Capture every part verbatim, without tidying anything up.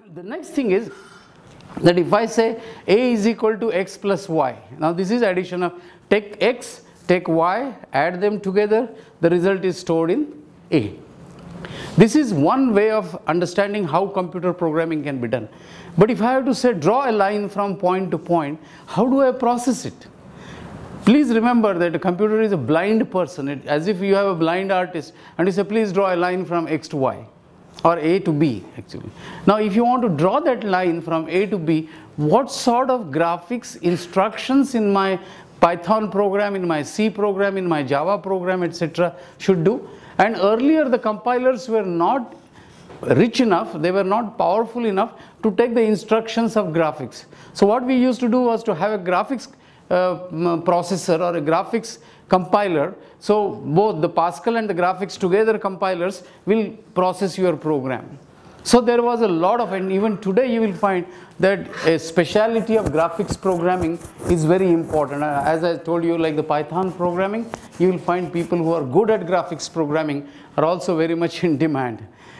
The next thing is that if I say A is equal to x plus y, now this is addition of take x, take y, add them together, the result is stored in A. This is one way of understanding how computer programming can be done. But if I have to say draw a line from point to point, how do I process it? Please remember that a computer is a blind person, it, as if you have a blind artist and you say please draw a line from x to y or A to B actually. Now if you want to draw that line from A to B, what sort of graphics instructions in my Python program, in my C program, in my Java program, et cetera should do? And earlier the compilers were not rich enough, they were not powerful enough to take the instructions of graphics. So what we used to do was to have a graphics uh, processor or a graphics compiler. So both the Pascal and the graphics together compilers will process your program. So there was a lot of, and even today you will find that a speciality of graphics programming is very important. As I told you, like the Python programming, you will find people who are good at graphics programming are also very much in demand.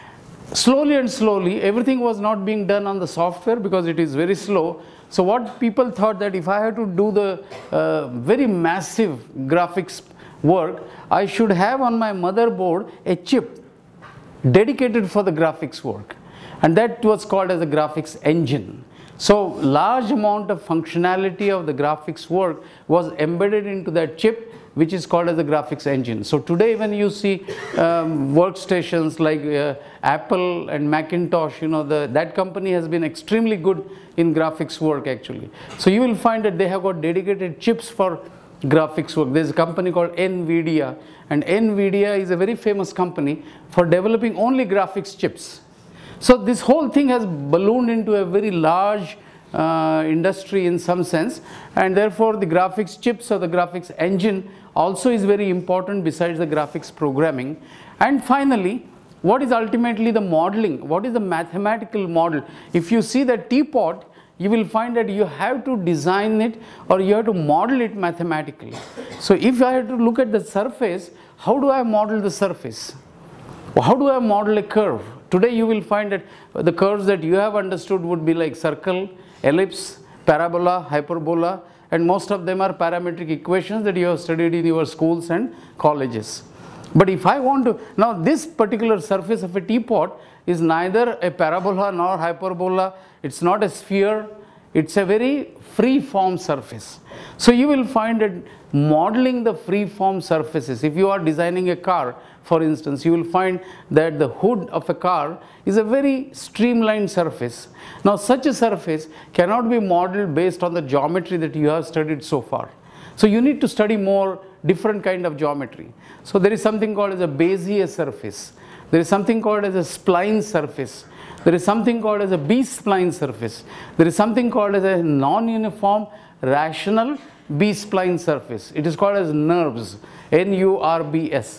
Slowly and slowly, everything was not being done on the software because it is very slow. So what people thought that if I had to do the uh, very massive graphics work, I should have on my motherboard a chip dedicated for the graphics work, and that was called as a graphics engine. So large amount of functionality of the graphics work was embedded into that chip, which is called as a graphics engine. So today when you see um, workstations like uh, Apple and Macintosh, you know, the, that company has been extremely good in graphics work actually. So you will find that they have got dedicated chips for graphics work. There's a company called NVIDIA, and NVIDIA is a very famous company for developing only graphics chips. So this whole thing has ballooned into a very large uh, industry in some sense, and therefore the graphics chips or the graphics engine also is very important besides the graphics programming. And finally, what is ultimately the modeling? What is the mathematical model? If you see the teapot, you will find that you have to design it or you have to model it mathematically. So if I have to look at the surface, how do I model the surface? How do I model a curve? Today you will find that the curves that you have understood would be like circle, ellipse, parabola, hyperbola, and most of them are parametric equations that you have studied in your schools and colleges. But if I want to, now this particular surface of a teapot is neither a parabola nor hyperbola, it's not a sphere, it's a very free form surface. So you will find that modeling the free form surfaces, if you are designing a car, for instance, you will find that the hood of a car is a very streamlined surface. Now such a surface cannot be modeled based on the geometry that you have studied so far. So you need to study more different kind of geometry. So there is something called as a Bezier surface. There is something called as a spline surface. There is something called as a B-spline surface. There is something called as a non-uniform rational B-spline surface. It is called as NURBS, N U R B S.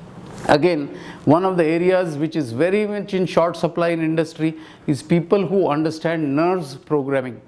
Again, one of the areas which is very much in short supply in industry is people who understand NURBS programming.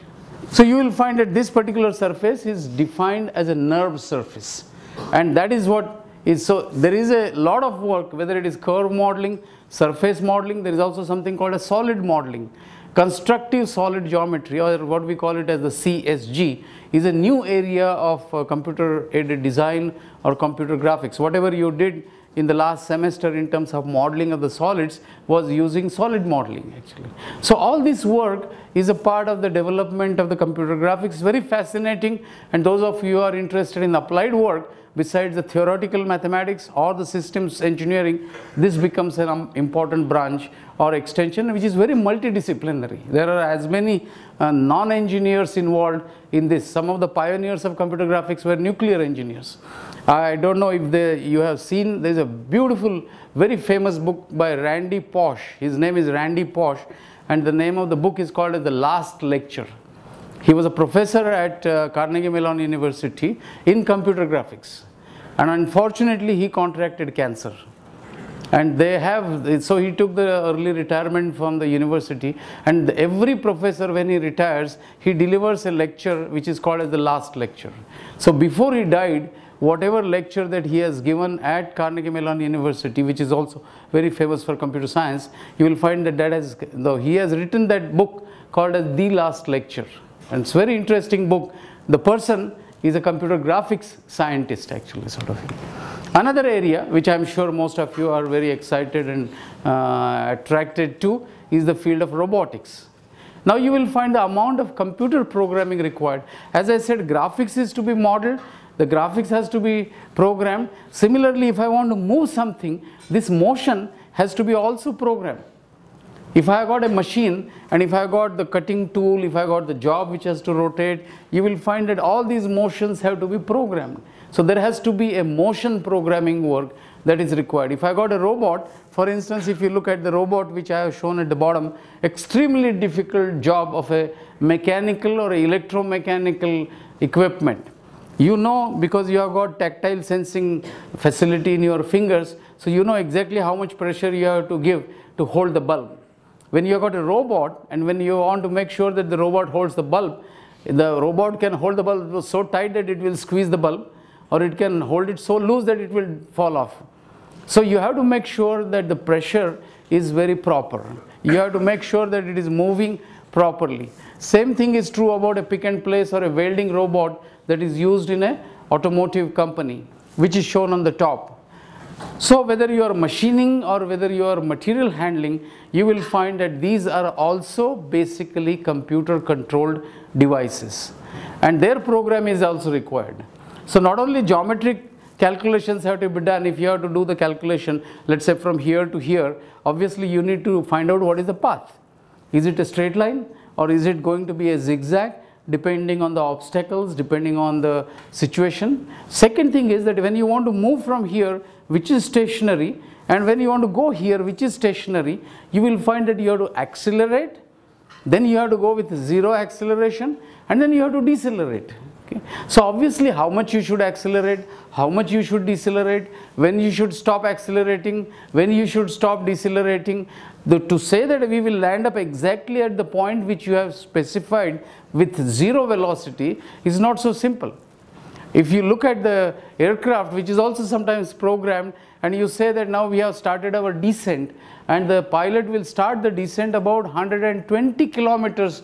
So you will find that this particular surface is defined as a NURBS surface, and that is what is. So there is a lot of work, whether it is curve modeling, surface modeling. There is also something called a solid modeling. Constructive solid geometry, or what we call it as the C S G, is a new area of uh, computer aided design or computer graphics. Whatever you did in the last semester in terms of modeling of the solids was using solid modeling actually. So all this work is a part of the development of the computer graphics. Very fascinating, and those of you who are interested in applied work besides the theoretical mathematics or the systems engineering, this becomes an um, important branch or extension which is very multidisciplinary. There are as many uh, non-engineers involved in this. Some of the pioneers of computer graphics were nuclear engineers. I don't know if they, you have seen, there is a beautiful, very famous book by Randy Pausch. His name is Randy Pausch, and the name of the book is called as The Last Lecture. He was a professor at uh, Carnegie Mellon University in computer graphics, and unfortunately he contracted cancer. And they have, so he took the early retirement from the university, and every professor when he retires, he delivers a lecture which is called as the last lecture. So before he died, whatever lecture that he has given at Carnegie Mellon University, which is also very famous for computer science, you will find that, that has, though he has written that book called as The Last Lecture. And it's a very interesting book. The person is a computer graphics scientist actually, sort of. Another area which I am sure most of you are very excited and uh, attracted to is the field of robotics. Now you will find the amount of computer programming required. As I said, graphics is to be modeled, the graphics has to be programmed. Similarly, if I want to move something, this motion has to be also programmed. If I got a machine and if I got the cutting tool, if I got the job which has to rotate, you will find that all these motions have to be programmed. So there has to be a motion programming work that is required. If I got a robot, for instance, if you look at the robot which I have shown at the bottom, extremely difficult job of a mechanical or electromechanical equipment. You know, because you have got tactile sensing facility in your fingers, so you know exactly how much pressure you have to give to hold the bulb. When you have got a robot and when you want to make sure that the robot holds the bulb, the robot can hold the bulb so tight that it will squeeze the bulb, or it can hold it so loose that it will fall off. So you have to make sure that the pressure is very proper. You have to make sure that it is moving properly. Same thing is true about a pick and place or a welding robot that is used in an automotive company, which is shown on the top. So whether you are machining or whether you are material handling, you will find that these are also basically computer controlled devices, and their program is also required. So not only geometric calculations have to be done. If you have to do the calculation, let's say from here to here, obviously you need to find out what is the path. Is it a straight line or is it going to be a zigzag, depending on the obstacles, depending on the situation. Second thing is that when you want to move from here, which is stationary, and when you want to go here, which is stationary, you will find that you have to accelerate, then you have to go with zero acceleration, and then you have to decelerate. Okay. So obviously how much you should accelerate, how much you should decelerate, when you should stop accelerating, when you should stop decelerating. The, to say that we will land up exactly at the point which you have specified with zero velocity is not so simple. If you look at the aircraft, which is also sometimes programmed, and you say that now we have started our descent, and the pilot will start the descent about one hundred twenty kilometers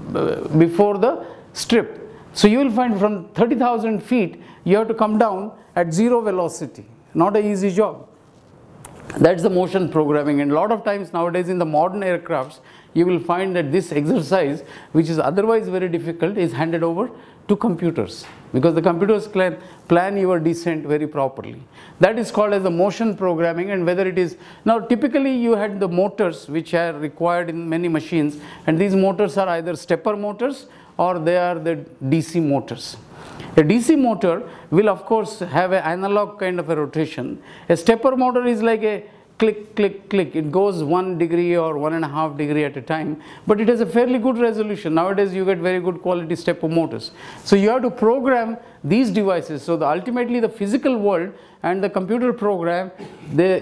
before the strip. So you will find from thirty thousand feet, you have to come down at zero velocity. Not an easy job. That's the motion programming, and a lot of times nowadays in the modern aircrafts, you will find that this exercise, which is otherwise very difficult, is handed over to computers, because the computers can plan your descent very properly. That is called as the motion programming. And whether it is, now typically you had the motors which are required in many machines, and these motors are either stepper motors or they are the D C motors. A D C motor will of course have an analog kind of a rotation. A stepper motor is like a click, click, click. It goes one degree or one and a half degree at a time, but it has a fairly good resolution. Nowadays you get very good quality stepper motors. So you have to program these devices. So the, ultimately the physical world and the computer program, the,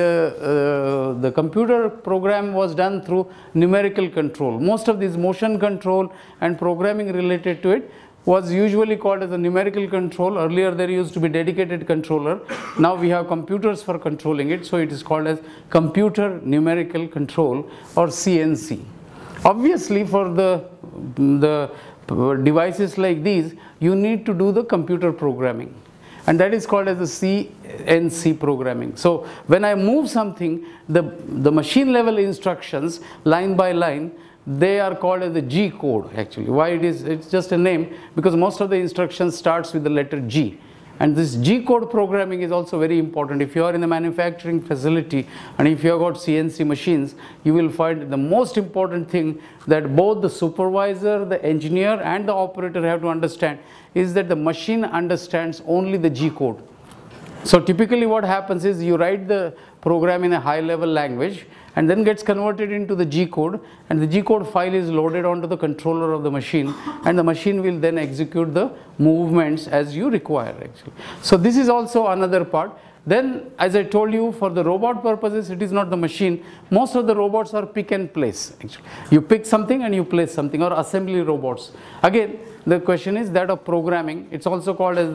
the, uh, the computer program was done through numerical control. Most of this motion control and programming related to it was usually called as a numerical control. Earlier there used to be dedicated controller. Now we have computers for controlling it, so it is called as computer numerical control, or C N C. Obviously for the, the devices like these, you need to do the computer programming, and that is called as the C N C programming. So when I move something, the, the machine level instructions line by line, they are called as the G code actually. Why it is, it's just a name, because most of the instructions starts with the letter G. And this G code programming is also very important. If you are in a manufacturing facility and if you have got C N C machines, you will find the most important thing that both the supervisor, the engineer and the operator have to understand is that the machine understands only the G code. So typically what happens is you write the program in a high level language and then gets converted into the G code, and the G code file is loaded onto the controller of the machine, and the machine will then execute the movements as you require actually. So this is also another part. Then as I told you, for the robot purposes, it is not the machine. Most of the robots are pick and place actually. You pick something and you place something, or assembly robots. Again, the question is that of programming. It's also called as the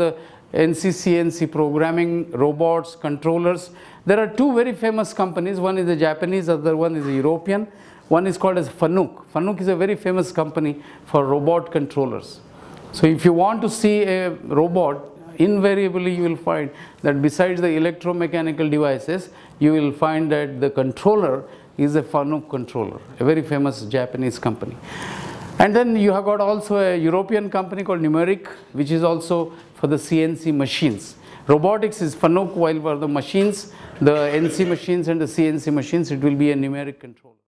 N C C N C programming, robots, controllers. There are two very famous companies. One is a Japanese, other one is a European. One is called as Fanuc. Fanuc is a very famous company for robot controllers. So if you want to see a robot, invariably you will find that besides the electromechanical devices, you will find that the controller is a Fanuc controller, a very famous Japanese company. And then you have got also a European company called Numeric, which is also for the C N C machines. Robotics is Fanuc, while for the machines, the N C machines and the C N C machines, it will be a Numeric controller.